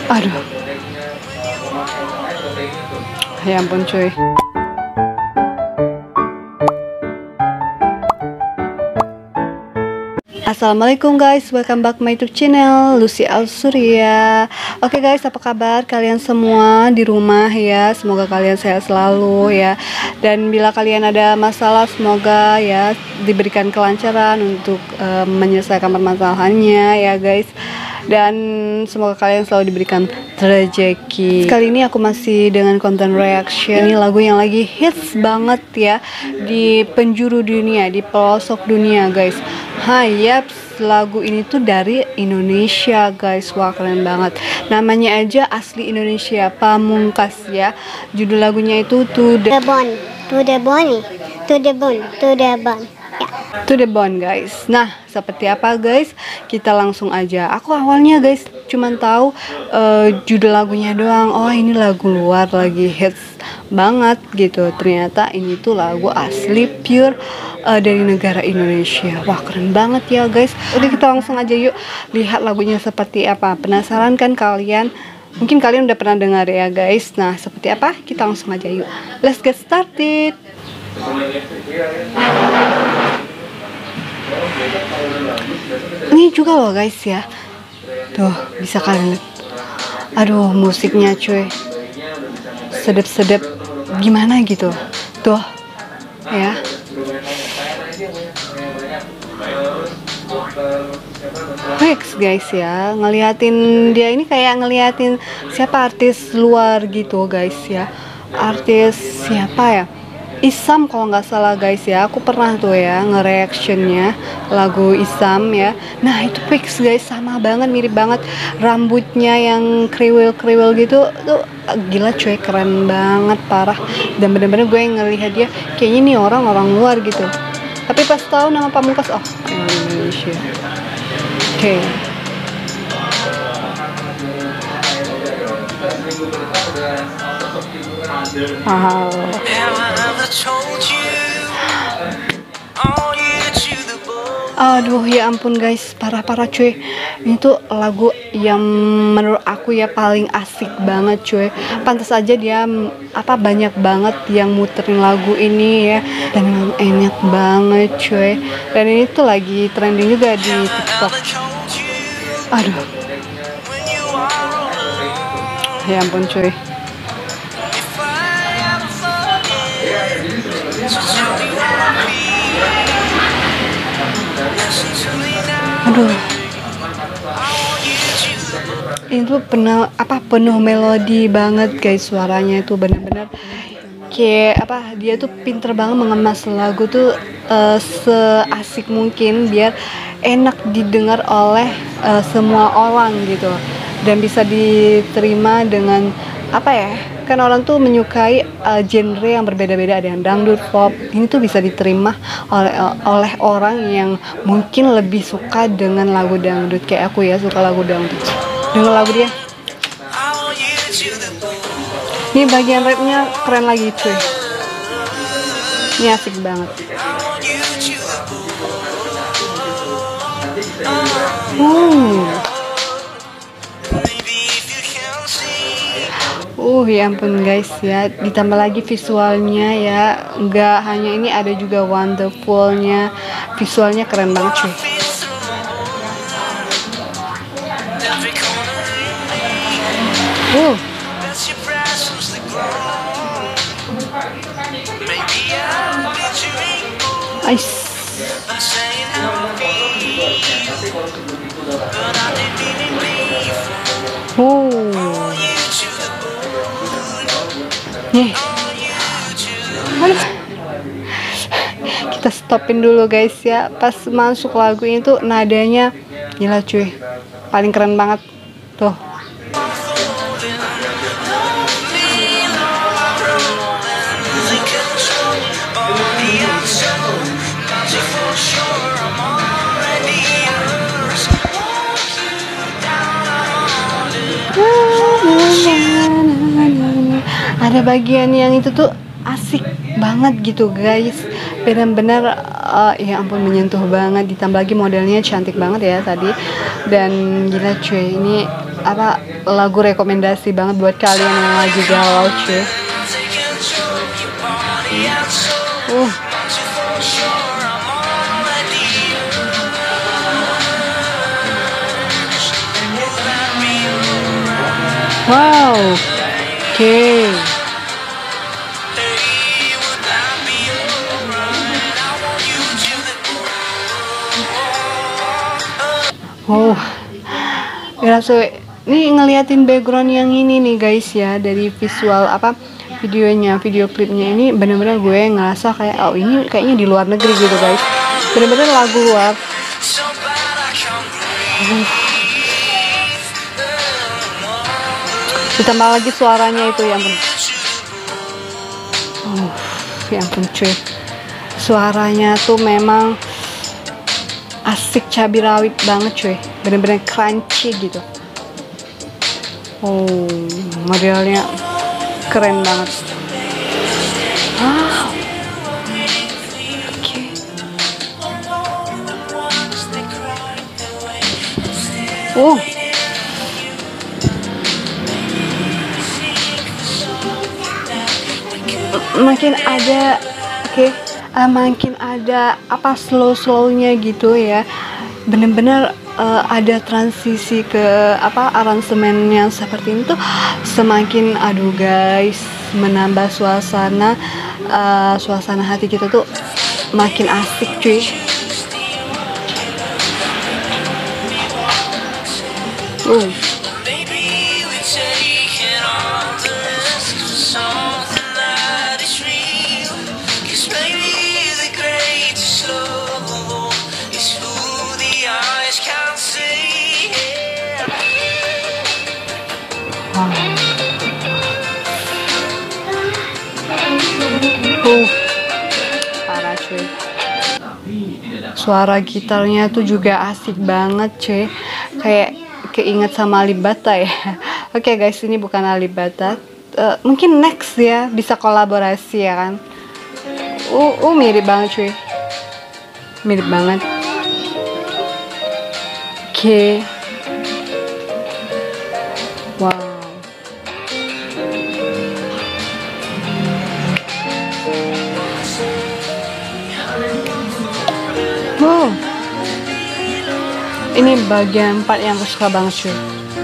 Aduh, ya ampun cuy. Assalamualaikum guys, welcome back my YouTube channel Lucy Ausuria. Oke guys, apa kabar kalian semua di rumah ya? Semoga kalian sehat selalu ya. Dan bila kalian ada masalah, semoga ya diberikan kelancaran untuk menyelesaikan permasalahannya ya guys. Dan semoga kalian selalu diberikan rezeki. Kali ini aku masih dengan konten reaction. Ini lagu yang lagi hits banget ya di penjuru dunia, di pelosok dunia guys. Yaps, lagu ini tuh dari Indonesia guys. Wah keren banget. Namanya aja asli Indonesia, Pamungkas ya. Judul lagunya itu To The Bone, To The Bone, To The Bone, To The Bone ya. To The Bone guys. Nah seperti apa guys, kita langsung aja. Aku awalnya guys cuman tahu judul lagunya doang. Oh ini lagu luar lagi hits banget gitu. Ternyata ini tuh lagu asli pure dari negara Indonesia. Wah keren banget ya guys. Udah kita langsung aja yuk lihat lagunya seperti apa. Penasaran kan kalian? Mungkin kalian udah pernah dengar ya guys. Nah seperti apa? Kita langsung aja yuk. Let's get started. Ini juga loh guys ya. Tuh bisa kalian lihat. Aduh musiknya cuy, sedep-sedep gimana gitu. Tuh ya. Fix guys ya, ngeliatin dia ini kayak ngeliatin siapa artis luar gitu guys ya. Artis siapa ya? Isam kalau nggak salah guys ya. Aku pernah tuh ya nge-reactionnya lagu Isam ya. Nah itu fix guys, sama banget, mirip banget. Rambutnya yang kriwil-kriwil gitu tuh gila cuy, keren banget parah. Dan bener-bener gue yang ngelihat dia kayaknya nih orang luar gitu. Tapi pas tahu nama Pamungkas, oh Indonesia. Oke. Wow. Aduh ya ampun guys, parah-parah cuy. Ini tuh lagu yang menurut aku ya paling asik banget cuy. Pantas aja dia banyak banget yang muterin lagu ini ya. Dan memang enak banget cuy. Dan ini tuh lagi trending juga di TikTok. Aduh. Ya ampun cuy. Aduh, ini tuh penuh melodi banget guys, suaranya itu bener-bener kayak dia tuh pinter banget mengemas lagu tuh seasik mungkin biar enak didengar oleh semua orang gitu, dan bisa diterima dengan kan orang tuh menyukai genre yang berbeda-beda, ada yang dangdut, pop. Ini tuh bisa diterima oleh orang yang mungkin lebih suka dengan lagu dangdut kayak aku ya, suka lagu dangdut. Dengar lagu dia. Ini bagian rapnya keren lagi cuy. Ini asik banget. Ya ampun guys ya, ditambah lagi visualnya ya, nggak hanya ini, ada juga wonderfulnya, visualnya keren banget cuy. Kita stopin dulu guys ya. Pas masuk lagu ini tuh nadanya gila cuy, paling keren banget tuh. Ada bagian yang itu tuh asik banget gitu guys, benar-benar ya ampun menyentuh banget, ditambah lagi modelnya cantik banget ya tadi. Dan gila cuy, ini apa lagu rekomendasi banget buat kalian yang lagi galau cuy. Wow, oke. Oh, ya ini ngeliatin background yang ini nih guys ya, dari visual apa videonya, video klipnya ini bener-bener gue ngerasa kayak oh ini kayaknya di luar negeri gitu guys, bener-bener lagu luar. Ditambah lagi suaranya itu yang ya ampun cuy, suaranya tuh memang asik, cabai rawit banget cuy, bener-bener crunchy gitu. Oh, modelnya keren banget. Wow. Oke. Oh. Makin ada, oke. Makin ada apa slow-slownya gitu ya, bener-bener ada transisi ke apa aransemen yang seperti itu, semakin aduh guys, menambah suasana suasana hati kita tuh makin asik cuy. Parah cuy, suara gitarnya tuh juga asik banget cuy, kayak keinget sama Alibata ya. Oke guys, ini bukan Alibata, mungkin next ya bisa kolaborasi ya kan. Mirip banget cuy, mirip banget. Oke. Wow. Wow. Ini bagian part yang aku suka banget cuy.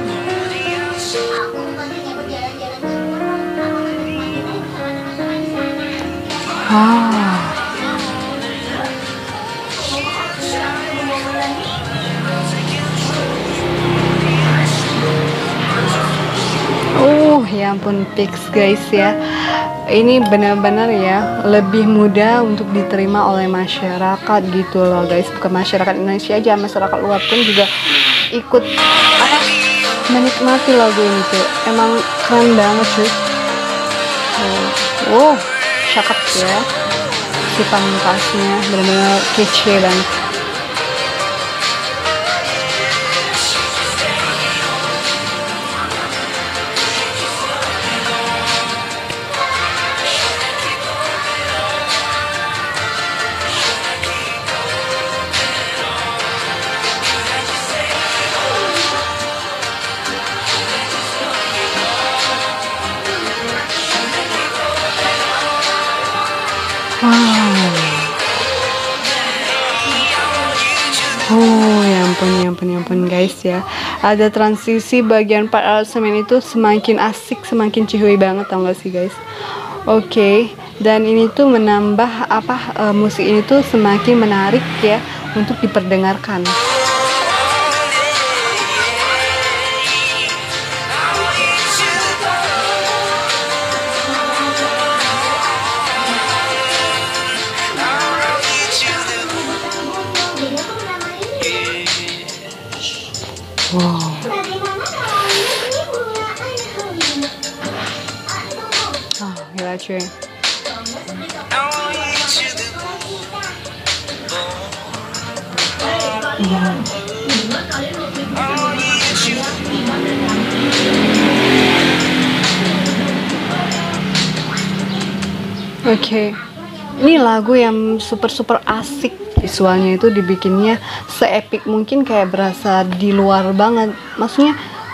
Ya ampun, fix guys ya. Ini benar-benar ya lebih mudah untuk diterima oleh masyarakat gitu loh guys. Bukan masyarakat Indonesia aja, masyarakat luar pun juga ikut menikmati lagu ini tuh. Emang keren banget cuy. Cakep ya. Si pamungkasnya benar-benar kece banget. Ya ampun guys ya. Ada transisi bagian part aransemen itu semakin asik, semakin cihuy banget, tau gak sih guys. Oke, dan ini tuh menambah apa musik ini tuh semakin menarik ya untuk diperdengarkan. Wow. Gila cuy. Oke. Ini lagu yang super asik, visualnya itu dibikinnya seepik mungkin, kayak berasa di luar banget. Maksudnya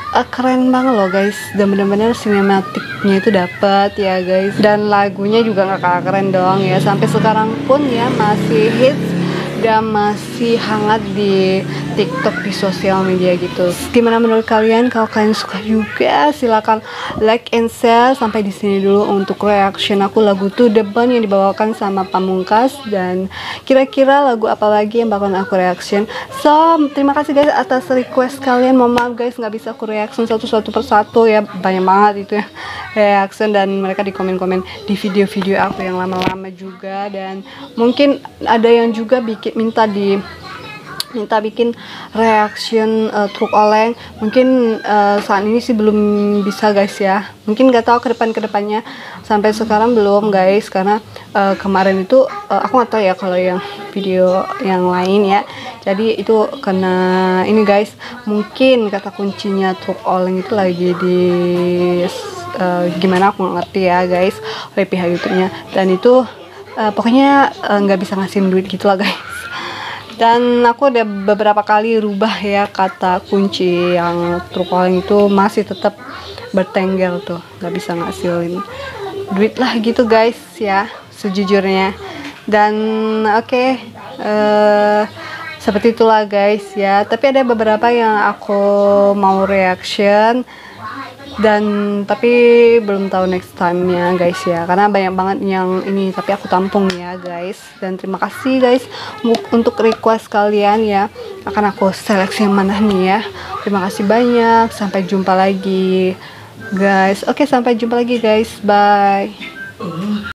keren banget loh guys, dan bener-bener sinematiknya itu dapet ya guys, dan lagunya juga nggak kalah keren dong ya, sampai sekarang pun ya masih hits dan masih hangat di TikTok, di sosial media gitu. Gimana menurut kalian? Kalau kalian suka juga silakan like and share. Sampai di sini dulu untuk reaction aku lagu To The Bone yang dibawakan sama Pamungkas, dan kira-kira lagu apa lagi yang bakalan aku reaction. So terima kasih guys atas request kalian. Mohon maaf guys nggak bisa aku reaction satu-satu persatu ya, banyak banget itu ya reaction, dan mereka di komen-komen di video-video aku yang lama-lama juga, dan mungkin ada yang juga minta bikin reaction truk oleng. Mungkin saat ini sih belum bisa guys ya, mungkin nggak tahu kedepannya. Sampai sekarang belum guys, karena kemarin itu aku nggak tahu ya kalau yang video yang lain ya. Jadi itu karena ini guys, mungkin kata kuncinya truk oleng itu lagi di gimana aku nggak ngerti ya guys oleh pihak YouTube-nya, dan itu pokoknya nggak bisa ngasihin duit gitu lah guys. Dan aku udah beberapa kali rubah ya kata kunci yang truk oleng itu, masih tetap bertengger tuh, nggak bisa ngasilin duit lah gitu guys ya sejujurnya. Dan oke, seperti itulah guys ya, tapi ada beberapa yang aku mau reaction, dan tapi belum tahu next time nya guys ya, karena banyak banget yang ini, tapi aku tampung ya guys. Dan terima kasih guys untuk request kalian ya, akan aku seleksi yang mana nih ya. Terima kasih banyak, sampai jumpa lagi guys. Oke, sampai jumpa lagi guys, bye.